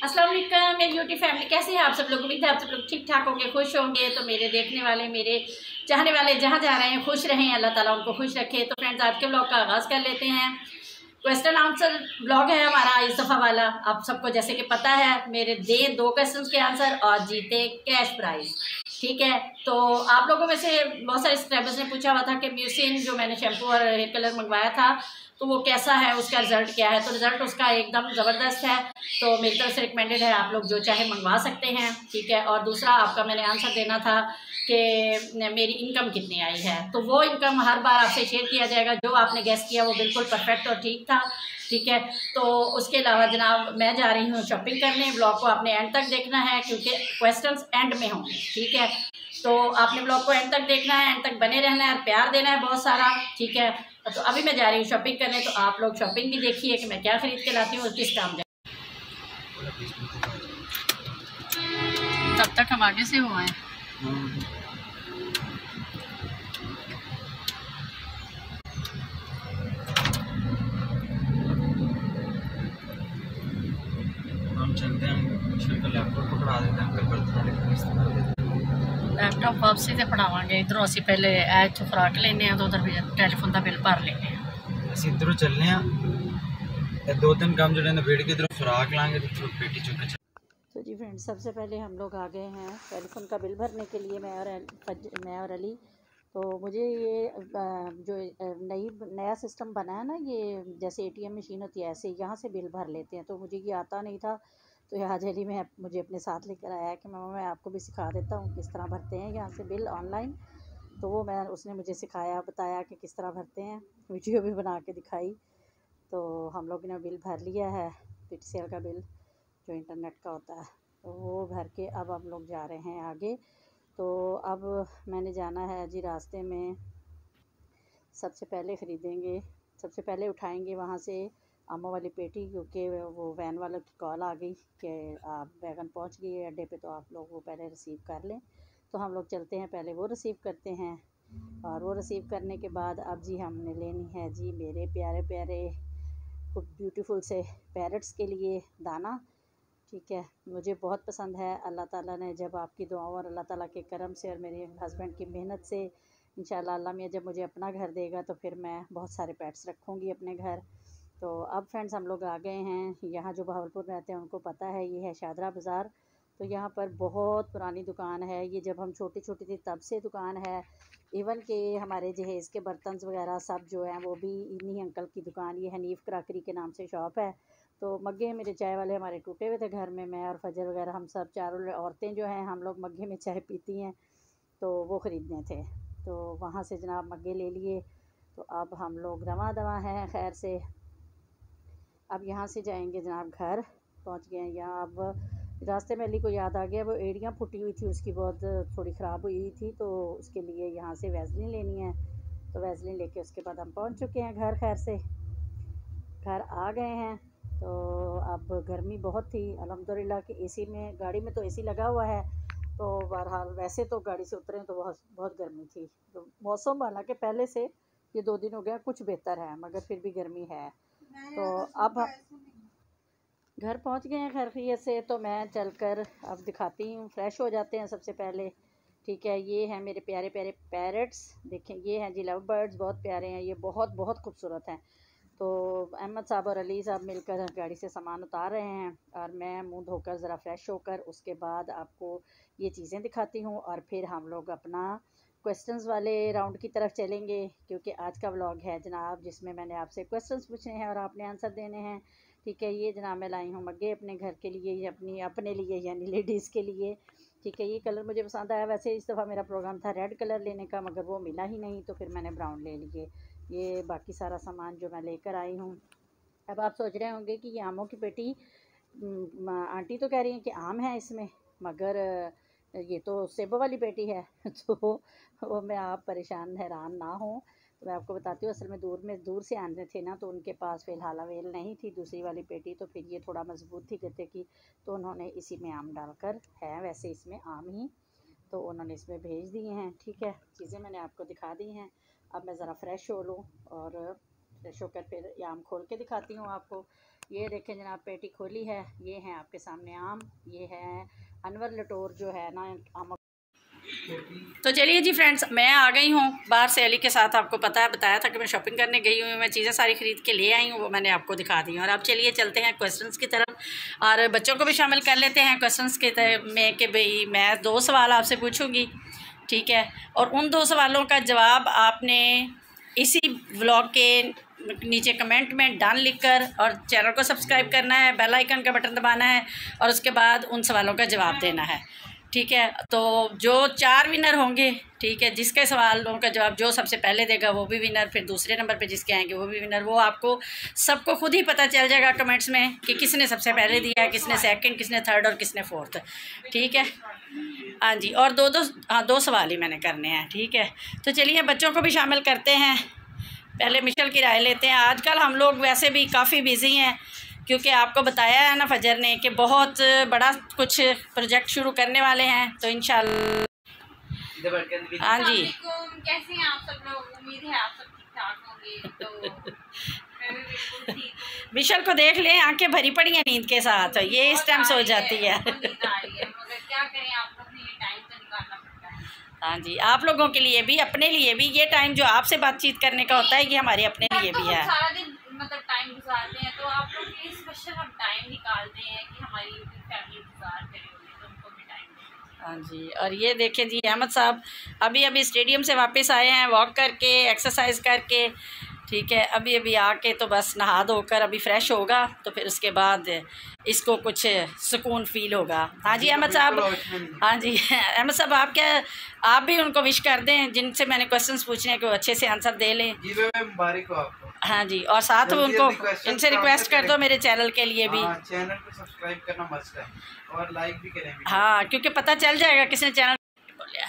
अस्सलाम वालेकुम मेरी यूट्यूब फैमिली, कैसे हैं आप सब लोग। उम्मीद है आप सब लोग ठीक ठाक होंगे, खुश होंगे। तो मेरे देखने वाले, मेरे चाहने वाले जहाँ जा रहे हैं खुश रहें, अल्लाह ताला उनको खुश रखे। तो फ्रेंड्स, आज के ब्लॉग का आगाज़ कर लेते हैं। क्वेश्चन आंसर ब्लॉग है हमारा इस दफ़ा वाला। आप सबको जैसे कि पता है, मेरे दे 2 क्वेश्चन के आंसर और जीते कैश प्राइज। ठीक है, तो आप लोगों में से बहुत सारे सब्सक्राइबर्स ने पूछा हुआ था कि म्यूसिन जो मैंने शैम्पू और हेयर कलर मंगवाया था तो वो कैसा है, उसका रिज़ल्ट क्या है। तो रिज़ल्ट उसका एकदम ज़बरदस्त है। तो मेरी तरफ से रिकमेंडेड है, आप लोग जो चाहे मंगवा सकते हैं। ठीक है, और दूसरा आपका मैंने आंसर देना था कि मेरी इनकम कितनी आई है। तो वो इनकम हर बार आपसे शेयर किया जाएगा। जो आपने गेस किया वो बिल्कुल परफेक्ट और ठीक था। ठीक है, तो उसके अलावा जनाब मैं जा रही हूँ शॉपिंग करने। ब्लॉग को आपने एंड तक देखना है क्योंकि क्वेश्चंस एंड में होंगे। ठीक है, तो आपने ब्लॉग को एंड तक देखना है, एंड तक बने रहना है और प्यार देना है बहुत सारा। ठीक है, तो अभी मैं जा रही हूँ शॉपिंग करने। तो आप लोग शॉपिंग भी देखिए कि मैं क्या खरीद के लाती हूँ और किस काम। तब तक हम आगे से हुए हैं। हम चलते हैं, हम लैपटॉप पकड़ा देते हैं, अंकल बर्तन लैपटॉप वापसी से पढ़ावांगे। इधरों असी पहले ऐच खुराक लेने तो उधर भी टेलीफोन का बिल भर लेने। ਅਸੀਂ इधरों चलने हैं, 2-3 काम जोड़े वेट के इधरों खुराक लाएंगे तो पेटी चुक के। तो जी फ्रेंड्स, सबसे पहले हम लोग आ गए हैं टेलीफोन का बिल भरने के लिए, मैं और अली। तो मुझे ये जो नया सिस्टम बना है ना, ये जैसे एटीएम मशीन होती है ऐसे यहाँ से बिल भर लेते हैं। तो मुझे ये आता नहीं था, तो यहाँ अली में मुझे अपने साथ लेकर आया कि मामा मैं आपको भी सिखा देता हूँ किस तरह भरते हैं यहाँ से बिल ऑनलाइन। तो वो उसने मुझे सिखाया, बताया कि किस तरह भरते हैं, वीडियो भी बना के दिखाई। तो हम लोग ने बिल भर लिया है, पिक्सेल का बिल जो इंटरनेट का होता है। तो वो भर के अब हम लोग जा रहे हैं आगे। तो अब मैंने जाना है जी रास्ते में। सबसे पहले ख़रीदेंगे, सबसे पहले उठाएंगे वहाँ से आमों वाली पेटी, क्योंकि वो वैन वालों की कॉल आ गई कि आप वैगन पहुँच गई है अड्डे पे, तो आप लोग वो पहले रिसीव कर लें। तो हम लोग चलते हैं, पहले वो रिसीव करते हैं। और वो रिसीव करने के बाद अब जी हमने लेनी है जी मेरे प्यारे प्यारे खूब ब्यूटीफुल से पैरट्स के लिए दाना। ठीक है, मुझे बहुत पसंद है। अल्लाह ताला ने जब आपकी दुआओं और अल्लाह ताला के करम से और मेरे हस्बैंड की मेहनत से इंशाल्लाह अल्लाह मियाँ जब मुझे अपना घर देगा तो फिर मैं बहुत सारे पेट्स रखूँगी अपने घर। तो अब फ्रेंड्स हम लोग आ गए हैं यहाँ, जो बहावलपुर रहते हैं उनको पता है ये है शादरा बाज़ार। तो यहाँ पर बहुत पुरानी दुकान है, ये जब हम छोटी छोटी थी तब से दुकान है। इवन के हमारे जहेज़ के बर्तन वगैरह सब जो हैं वो भी इन्हीं अंकल की दुकान, ये हनीफ़ क्राकरी के नाम से शॉप है। तो मग्गे मेरे चाय वाले हमारे टूटे हुए थे घर में, मैं और फजर वगैरह हम सब चारों औरतें जो हैं हम लोग मग्गे में चाय पीती हैं, तो वो ख़रीदने थे। तो वहाँ से जनाब मग्गे ले लिए। तो अब हम लोग रवा दवा हैं खैर से। अब यहाँ से जाएंगे जनाब घर, पहुँच गए हैं यहाँ। अब रास्ते में अली को याद आ गया, वो एड़ियाँ फुटी हुई थी उसकी, बहुत थोड़ी ख़राब हुई थी, तो उसके लिए यहाँ से वैसलीन लेनी है। तो वैसलीन लेके उसके बाद हम पहुँच चुके हैं घर, खैर से घर आ गए हैं। तो अब गर्मी बहुत थी, अल्हम्दुलिल्लाह कि एसी में, गाड़ी में तो एसी लगा हुआ है। तो बहरहाल वैसे तो गाड़ी से उतरे तो बहुत बहुत गर्मी थी। तो मौसम हालांकि पहले से ये 2 दिन हो गया कुछ बेहतर है, मगर फिर भी गर्मी है। तो अब घर पहुंच गए हैं खैरियत से। तो मैं चलकर अब दिखाती हूँ, फ्रेश हो जाते हैं सबसे पहले। ठीक है, ये हैं मेरे प्यारे प्यारे पैरट्स, देखें ये हैं जी लव बर्ड्स, बहुत प्यारे हैं ये, बहुत बहुत खूबसूरत हैं। तो अहमद साहब और अली साहब मिलकर गाड़ी से सामान उतार रहे हैं और मैं मुंह धोकर ज़रा फ्रेश होकर उसके बाद आपको ये चीज़ें दिखाती हूँ। और फिर हम लोग अपना क्वेश्चंस वाले राउंड की तरफ चलेंगे, क्योंकि आज का व्लॉग है जनाब जिसमें मैंने आपसे क्वेश्चंस पूछने हैं और आपने आंसर देने हैं। ठीक है, ये जनाब मैं लाई हूँ मग्गे अपने घर के लिए, अपने लिए यानी लेडीज़ के लिए। ठीक है, ये कलर मुझे पसंद आया। वैसे इस दफ़ा मेरा प्रोग्राम था रेड कलर लेने का, मगर वो मिला ही नहीं, तो फिर मैंने ब्राउन ले लिए। ये बाकी सारा सामान जो मैं लेकर आई हूँ। अब आप सोच रहे होंगे कि ये आमों की पेटी, आंटी तो कह रही हैं कि आम है इसमें, मगर ये तो सेबों वाली पेटी है। तो वो मैं आप परेशान हैरान ना हो, तो मैं आपको बताती हूँ। असल में दूर से आने थे ना, तो उनके पास फ़िलहाल अवेल नहीं थी दूसरी वाली पेटी, तो फिर ये थोड़ा मजबूत थी गत्ते की, तो उन्होंने इसी में आम डालकर, है वैसे इसमें आम ही, तो उन्होंने इसमें भेज दिए हैं। ठीक है, चीज़ें मैंने आपको दिखा दी हैं। अब मैं ज़रा फ़्रेश हो लूँ और फ्रेश होकर फिर ये आम खोल के दिखाती हूँ आपको। ये देखें जनाब, पेटी खोली है, ये है आपके सामने आम, ये है अनवर लटोर जो है ना आम। तो चलिए जी फ्रेंड्स, मैं आ गई हूँ बाहर से अली के साथ। आपको पता है, बताया था कि मैं शॉपिंग करने गई हूँ, मैं चीज़ें सारी ख़रीद के ले आई हूँ, वो मैंने आपको दिखा दी। और अब चलिए चलते हैं क्वेश्चंस की तरफ और बच्चों को भी शामिल कर लेते हैं क्वेश्चंस के में कि भाई मैं 2 सवाल आपसे पूछूँगी, ठीक है, और उन 2 सवालों का जवाब आपने इसी व्लॉग के नीचे कमेंट में डन लिखकर और चैनल को सब्सक्राइब करना है, बेल आइकन का बटन दबाना है और उसके बाद उन सवालों का जवाब देना है, ठीक है। तो जो 4 विनर होंगे, ठीक है, जिसके सवालों का जवाब जो सबसे पहले देगा वो भी विनर, फिर दूसरे नंबर पे जिसके आएंगे वो भी विनर। वो आपको सबको खुद ही पता चल जाएगा कमेंट्स में कि किसने सबसे पहले दिया, किसने सेकंड, किसने थर्ड और किसने फोर्थ, ठीक है। हाँ जी, और दो सवाल ही मैंने करने हैं, ठीक है। तो चलिए बच्चों को भी शामिल करते हैं। पहले मिशल की राय लेते हैं। आजकल हम लोग वैसे भी काफ़ी बिज़ी हैं क्योंकि आपको बताया है ना फजर ने कि बहुत बड़ा कुछ प्रोजेक्ट शुरू करने वाले हैं, तो इंशाल्लाह। हाँ जी, कैसे हैं आप सब लोग? उम्मीद है आप सब ठीक ठाक होंगे। तो मैं भी बिल्कुल ठीक हूँ। मिशल को देख लें, आंखें भरी पड़ी हैं नींद के साथ, ये इस टाइम सो जाती है। नींद आ रही है, मगर क्या करें, आप लोग ने ये टाइम तो निकालना पड़ता है। हाँ जी, आप लोगों के लिए भी, अपने लिए भी, ये टाइम जो आपसे बातचीत करने का होता है ये हमारे अपने लिए भी है। सारा दिन मतलब टाइम गुजारते हैं, तो आप लोग के लिए स्पेशल हम टाइम निकालते हैं कि हमारी फैमिली इंतजार करे होगी, तो उनको भी टाइम दें। हाँ जी, और ये देखें जी, अहमद साहब अभी स्टेडियम से वापस आए हैं, वॉक करके, एक्सरसाइज करके, ठीक है। अभी आके तो बस नहा धोकर अभी फ्रेश होगा, तो फिर उसके बाद इसको कुछ सुकून फील होगा। हाँ जी अहमद साहब, हाँ जी अहमद साहब, आप भी उनको विश कर दें जिनसे मैंने क्वेश्चंस पूछने हैं कि वो अच्छे से आंसर दे लें। मुबारक हो आपको। हाँ जी, और साथ में उनको इनसे रिक्वेस्ट कर दो मेरे चैनल के लिए भी। चैनल को सब्सक्राइब करना मस्ट है और लाइक भी करें। हाँ, क्योंकि पता चल जाएगा किसने चैनल बोलिया।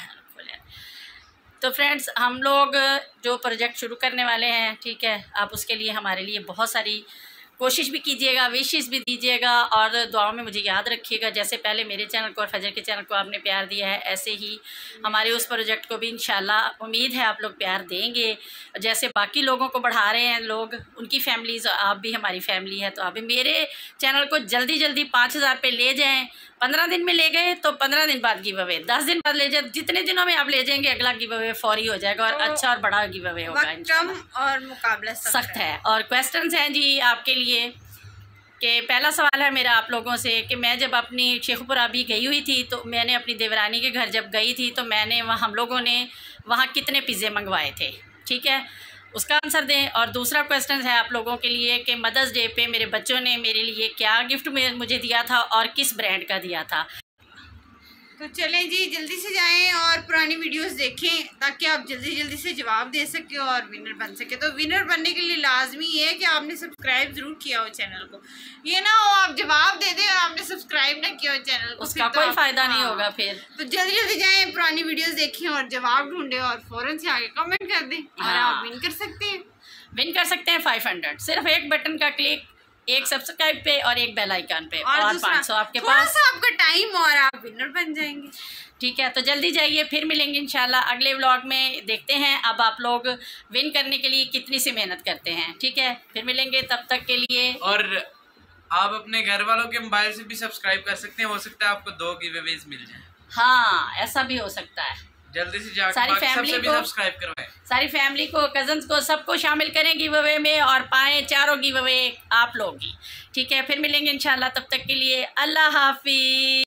तो फ्रेंड्स, हम लोग जो प्रोजेक्ट शुरू करने वाले हैं, ठीक है, आप उसके लिए हमारे लिए बहुत सारी कोशिश भी कीजिएगा, विशेस भी दीजिएगा और दुआओं में मुझे याद रखिएगा। जैसे पहले मेरे चैनल को और फजर के चैनल को आपने प्यार दिया है, ऐसे ही हमारे उस प्रोजेक्ट को भी इंशाल्लाह उम्मीद है आप लोग प्यार देंगे। जैसे बाकी लोगों को बढ़ा रहे हैं लोग, उनकी फैमिलीज़, आप भी हमारी फैमिली है, तो आप भी मेरे चैनल को जल्दी 5000 पे ले जाएँ। 15 दिन में ले गए तो 15 दिन बाद गिव अवे, 10 दिन बाद ले जाए, जितने दिनों में आप ले जाएंगे अगला गिव अवे फौरी हो जाएगा और तो अच्छा और बड़ा गिव अवे होगा। कम और मुकाबला सख्त है। और क्वेश्चंस हैं जी आपके लिए कि पहला सवाल है मेरा आप लोगों से कि मैं जब अपनी शेखपुरा अभी गई हुई थी, तो मैंने अपनी देवरानी के घर जब गई थी तो मैंने वहाँ, हम लोगों ने वहाँ कितने पिज़्ज़े मंगवाए थे, ठीक है, उसका आंसर दें। और दूसरा क्वेश्चन है आप लोगों के लिए कि मदर्स डे पे मेरे बच्चों ने मेरे लिए क्या गिफ्ट में मुझे दिया था और किस ब्रांड का दिया था। तो चलें जी, जल्दी से जाएं और पुरानी वीडियोस देखें ताकि आप जल्दी से जवाब दे सकें और विनर बन सके। तो विनर बनने के लिए लाजमी है कि आपने सब्सक्राइब जरूर किया हो चैनल को। ये ना हो आप जवाब दे दें और आपने सब्सक्राइब ना किया हो चैनल को, उसका कोई फ़ायदा नहीं होगा फिर। तो जल्दी जाएं, पुरानी वीडियोस देखें और जवाब ढूंढें और फ़ौरन से आगे कमेंट कर दें और आप विन कर सकते हैं 500। सिर्फ एक बटन का क्लिक, एक सब्सक्राइब पे और एक बेल आइकन पे, और 500 आपके पास, आपका टाइम और आप विनर बन जाएंगे, ठीक है। तो जल्दी जाइए, फिर मिलेंगे इंशाल्लाह अगले व्लॉग में। देखते हैं अब आप लोग विन करने के लिए कितनी सी मेहनत करते हैं, ठीक है। फिर मिलेंगे, तब तक के लिए। और आप अपने घर वालों के मोबाइल से भी सब्सक्राइब कर सकते हैं, हो सकता है आपको 2 गिवअवेज मिल जाए। हाँ, ऐसा भी हो सकता है। जल्दी से जाकर सारी फैमिली को सब्सक्राइब करवाएं, सारी फैमिली को, कजन्स को, सबको शामिल करें गिव अवे में और पाएं 4 गिव अवे आप लोग ही, ठीक है। फिर मिलेंगे इंशाल्लाह, तब तक के लिए अल्लाह हाफिज।